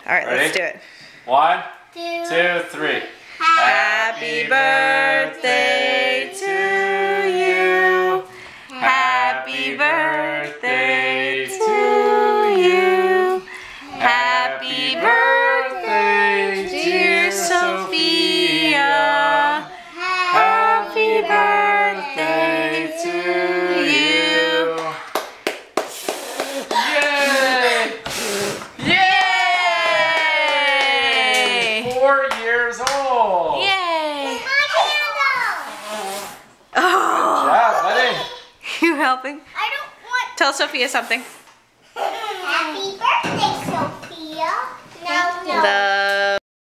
All right, Ready? let's do it. 1, 2, 3. Happy birthday to you. Happy birthday to you. Happy birthday, dear Sophia. Happy birthday to you. Yay! Yay! 4 years old. Yay! Good Oh, job, buddy. you helping? I don't want. Tell Sophia something.